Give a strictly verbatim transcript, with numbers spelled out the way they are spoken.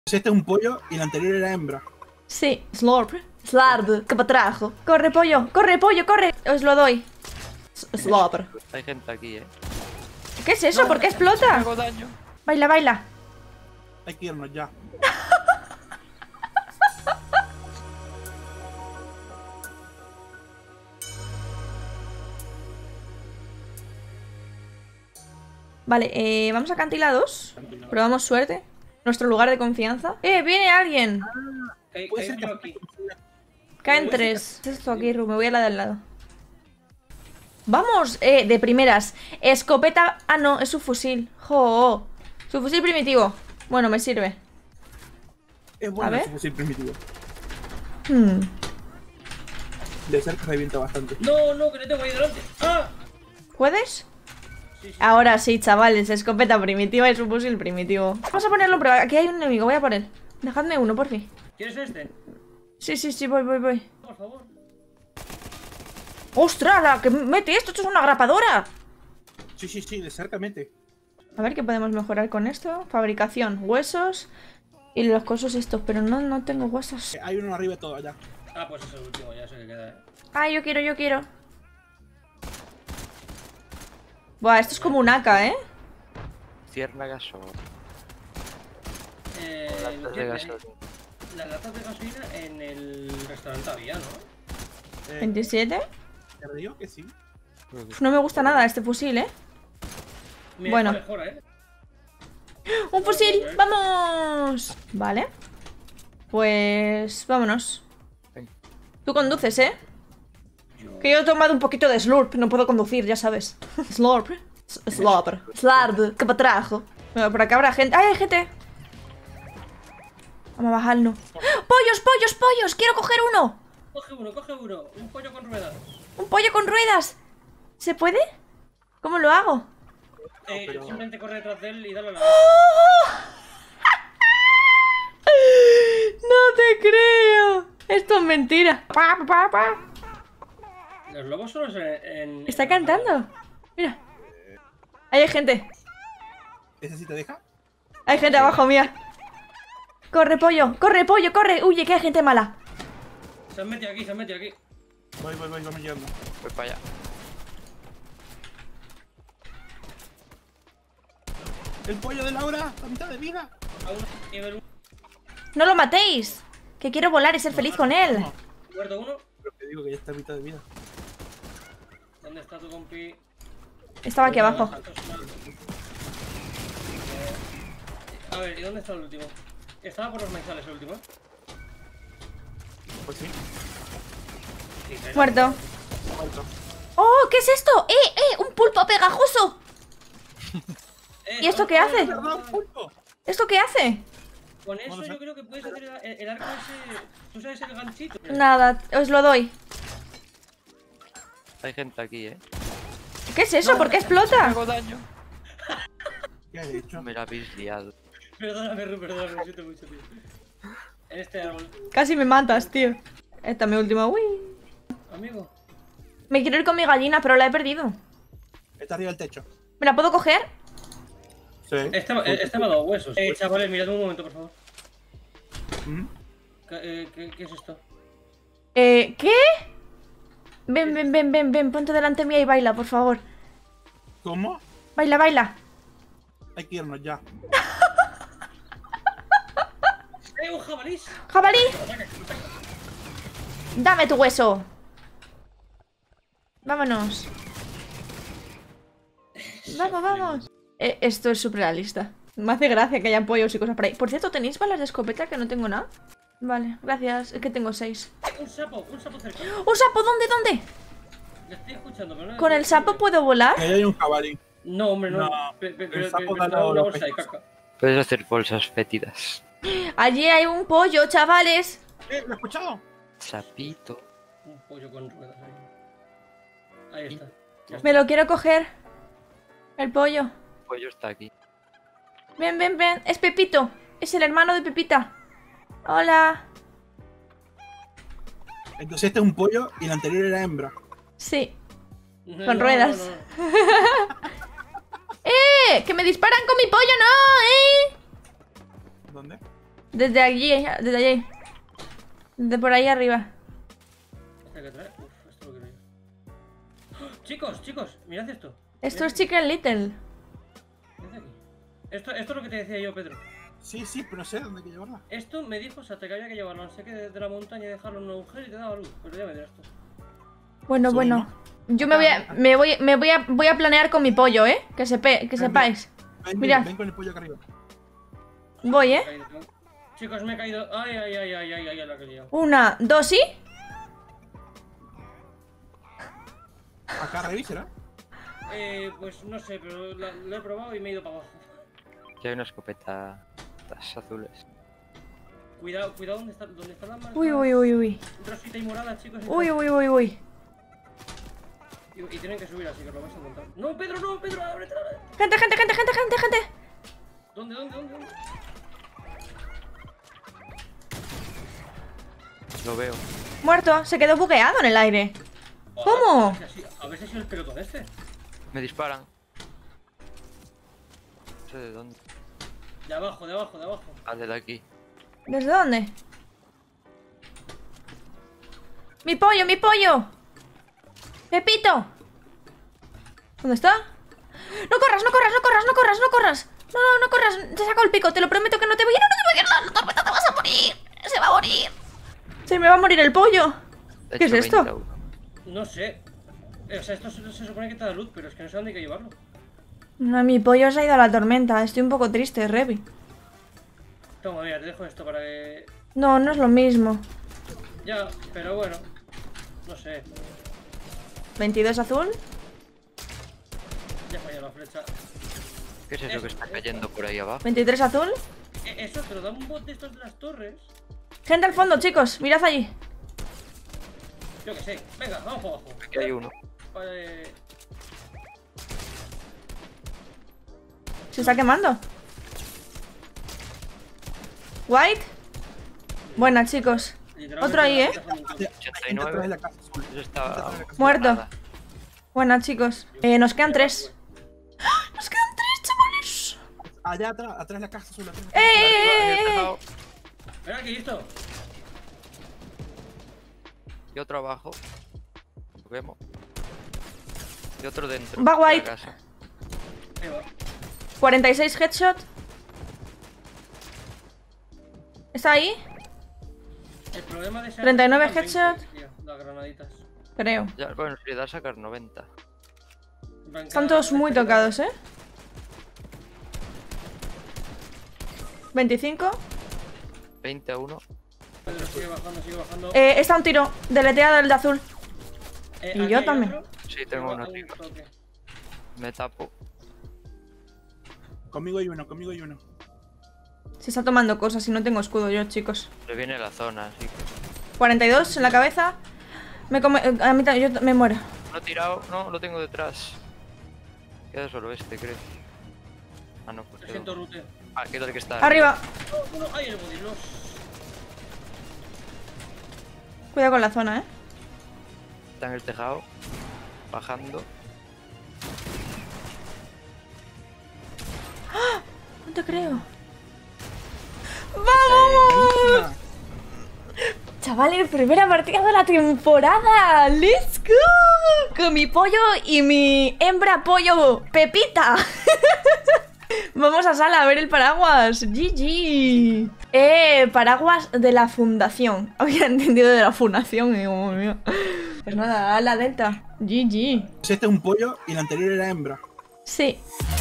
Este es un pollo y el anterior era hembra. Sí, Slurp. Slard, que patrajo. Corre, pollo, corre, pollo, corre. Os lo doy. Slurp. Hay gente aquí, eh. ¿Qué es eso? ¿Por qué explota? Hago daño. Baila, baila. Hay que irnos ya. Vale, eh, vamos a acantilados. Probamos suerte. Nuestro lugar de confianza. ¡Eh, viene alguien! Hay, Puede hay ser que otro aquí. Caen tres. ¿Qué es esto aquí, Ru? Me voy a la de al lado. Vamos, eh, de primeras. Escopeta. Ah, no, es su fusil. Jo. Su fusil primitivo. Bueno, me sirve. Es A bueno ver. ese fusil primitivo. Hmm. De cerca revienta bastante. No, no, que le tengo ahí delante. ¡Ah! ¿Puedes? Sí, sí. Ahora sí, chavales. Escopeta primitiva y su fusil primitivo. Vamos a ponerlo, pero aquí hay un enemigo. Voy a por él. Dejadme uno, por fin. ¿Quieres este? Sí, sí, sí, voy, voy, voy. Por favor. ¡Ostras! La que mete esto. Esto es una grapadora. Sí, sí, sí, de cerca mete. A ver qué podemos mejorar con esto. Fabricación, huesos y los cosos estos, pero no, no tengo huesos. Eh, Hay uno arriba de todo allá. Ah, pues es el último, ya sé que queda, eh. Ah, yo quiero, yo quiero. Buah, esto es como un A K, ¿eh? Ciérnagas o Eh, latas de tiene- gasolina. Las latas de gasolina en el restaurante había, ¿no? Eh, ¿veintisiete? Te digo que sí. Uf, no me gusta nada este fusil, ¿eh? Mira, Bueno. esta mejora, ¿eh? ¡Un fusil! ¡Vamos! Vale. Pues... vámonos. Venga. Tú conduces, ¿eh? Que yo he tomado un poquito de slurp. No puedo conducir, ya sabes. Slurp. S- Slurp. Slard. Que patrajo. Bueno, por acá habrá gente. ¡Ay, hay gente! Vamos a bajarlo. ¡Pollos, pollos, pollos! ¡Quiero coger uno! Coge uno, coge uno. Un pollo con ruedas. ¡Un pollo con ruedas! ¿Se puede? ¿Cómo lo hago? Eh, pero- Simplemente corre detrás de él y dale a la... ¡No te creo! Esto es mentira. Pa, pa, pa. Los lobos solo en... en Está en- cantando. Mira. Ahí hay gente. ¿Ese sí te deja? Hay gente abajo mía. Corre, pollo. Corre, pollo, corre. Huye, que hay gente mala. Se han metido aquí, se han metido aquí. Voy, voy, voy, vamos llegando. Voy para allá. El pollo de Laura, a mitad de vida. A uno, nivel uno. No lo matéis. Que quiero volar y ser feliz con él. No, Muerto uno. pero te digo que ya está a mitad de vida. ¿Dónde está tu compi? Estaba aquí abajo. A ver, ¿y dónde está el último? Estaba por los maizales el último. Pues sí, Sí, claro. Muerto. muerto. ¡Oh! ¿Qué es esto? ¡Eh, eh! ¡Un pulpo pegajoso! Eh, ¿Y esto oh, qué oh, hace? ¡Perdón, pulpo! ¿Esto qué hace? Con eso Bueno, yo sí. creo que puedes hacer el, el arco ese... ¿Tú sabes el ganchito? Nada, os lo doy. Hay gente aquí, eh. ¿Qué es eso? ¿Por qué explota? Hago daño. ¿Qué has hecho? Me la habéis liado. Perdóname, Ru, perdóname, lo siento mucho, tío. En este árbol. Casi me matas, tío. Esta es mi última. Uy. Amigo. Me quiero ir con mi gallina, pero la he perdido. Está arriba del techo. ¿Me la puedo coger? Sí. Este, eh, este me ha dado huesos. Eh, chavales, mirad un momento, por favor. ¿Mm? ¿Qué, eh, qué, qué es esto? Eh, ¿qué? Ven, ven, ven, ven, ven. Ponte delante mía y baila, por favor. ¿Cómo? Baila, baila. Hay que irnos ya. ¡Eh, un jabalí! ¡Jabalí! Dame tu hueso. Vámonos. Vamos, vamos. Eh, esto es súper realista. Me hace gracia que haya pollos y cosas por ahí. Por cierto, ¿tenéis balas de escopeta que no tengo nada? Vale, gracias. Es que tengo seis. Un sapo, un sapo cerca. ¡Un sapo! ¿Dónde, dónde? Le estoy escuchando, pero no... ¿Con el sapo puedo volar? Ahí hay un jabalí. No, hombre, no. No, Pe- pe- el pero- sapo pe- da pero los una bolsa de pechos. caca. Puedes hacer bolsas fétidas. Allí hay un pollo, chavales. ¡Eh, lo he escuchado! Sapito. Un pollo con ruedas ahí. Ahí está. Ya está. Me lo quiero coger. El pollo. El pollo está aquí. Ven, ven, ven. Es Pepito. Es el hermano de Pepita. Hola. Entonces este es un pollo y el anterior era hembra. Sí. No, con no, ruedas. no, no. ¡Eh! ¡Que me disparan con mi pollo! ¡No! ¡Eh! ¿Dónde? Desde allí, desde allí. De por ahí arriba. Este que trae. Uf, esto lo quiero yo. ¡Oh! Chicos, chicos, mirad esto. Esto Mirad es Chicken Little. Mirad aquí. Esto, esto es lo que te decía yo, Pedro. Sí, sí, pero no sé dónde hay que llevarla. Esto me dijo Sata que había que llevarlo, no sé qué, desde la montaña y dejarlo en un agujero y te daba luz. Pero ya me dirás tú. Bueno, Subimos. bueno. Yo me voy a, me voy, me voy a, voy a planear con mi pollo, ¿eh? Que, sepe, que Ven, sepáis. Ven, Mirad. ven, ven con el pollo acá arriba. Voy, Me he ¿eh? caído, tengo- Chicos, me he caído. Ay, ay, ay, ay, ay, ay, la que he liado. Una, dos y... Acá arriba, ¿será? Eh, pues no sé, pero la- lo he probado y me he ido para abajo. Ya hay una escopeta. Estas azules. Cuidado, cuidado, ¿dónde está, dónde están las manos? Uy, uy, uy, uy. Rosita y morada, chicos. Uy, uy, uy, uy. Y, y tienen que subir, así que os lo vais a encontrar. ¡No, Pedro, no! ¡Pedro, ábrete! ábrete. Gente, gente, gente, gente, gente, gente. ¿Dónde, dónde, dónde? dónde? Lo veo. Muerto. Se quedó bugueado en el aire. ¿Cómo? A ver si ha sido- a ver si ha sido el pelotón este. Me disparan. No sé de dónde. De abajo, de abajo, de abajo. Ah, de aquí. ¿Desde dónde? ¡Mi pollo, mi pollo! ¡Pepito! ¿Dónde está? ¡No corras, no corras, no corras, no corras, no corras! No, no, no corras, te saco el pico, te lo prometo que no te voy a... ¡No, no te voy a dar la tormenta, te vas a morir! ¡Se va a morir! ¡Se me va a morir el pollo! He ¿Qué es hecho esto? veinte. No sé. Eh, O sea, esto se, se supone que te da luz, pero es que no sé dónde hay que llevarlo. No, mi pollo se ha ido a la tormenta, estoy un poco triste, Revi. Toma, mira, te dejo esto para que... No, no es lo mismo. Ya, pero bueno. No sé. veintidós azul. Ya falló la flecha. ¿Qué es eso que está cayendo por ahí abajo? veintitrés azul. Eh, eso, te lo da un bot de estos de las torres. Gente al fondo, chicos, mirad allí. Yo que sé. Venga, vamos para abajo. Aquí hay uno. Vale. Se está quemando. White. Buena, chicos. Literalmente Otro ahí, la ¿eh? flecha con un- ochenta y Intenta traer nueve. la casa azul. Eso está... Muerto. nada. Buena, chicos. Eh, nos quedan tres. ¡Ah! Nos quedan tres, chavales. Allá atrás, atrás de la casa azul. Atrás de la ¡Eh, casa azul. eh, Arriba, en eh, el eh! tejado. Ven aquí, listo. Y otro abajo. Lo vemos. Y otro dentro. Va de la White. casa. Ahí va. cuarenta y seis headshot. ¿Está ahí? El problema de ese treinta y nueve arma es que headshot. son veinte, tío, las granaditas. Creo. Ya, bueno, si le da a sacar noventa. En plan, Están cada todos muy granadita- tocados, ¿eh? veinticinco. veinte a uno. Pedro, sigue bajando, sigue bajando. Eh, está un tiro. Deleteado el de azul. Eh, y aquí yo hay también. otro. Sí, tengo Lleva uno a un arriba. toque. Me tapo. Conmigo hay uno, conmigo hay uno. Se está tomando cosas y no tengo escudo yo, chicos. Le viene la zona, así que... cuarenta y dos en la cabeza. Me come... eh, A mí también, yo me muero. No he tirado, no, lo tengo detrás. Queda solo este, creo. Ah, no, pues Lo siento, quedó. Rute. Ah, queda el que está Arriba. No, no, ay, el body, los. Cuidado con la zona, ¿eh? Está en el tejado. Bajando. No te creo. ¡Vamos! Chavales, primera partida de la temporada. ¡Let's go! Con mi pollo y mi hembra pollo Pepita. Vamos a sala a ver el paraguas. G G. Eh, paraguas de la fundación. Había entendido de la fundación. Y como mío. Pues nada, a la delta. G G. Este es un pollo y el anterior era hembra. Sí.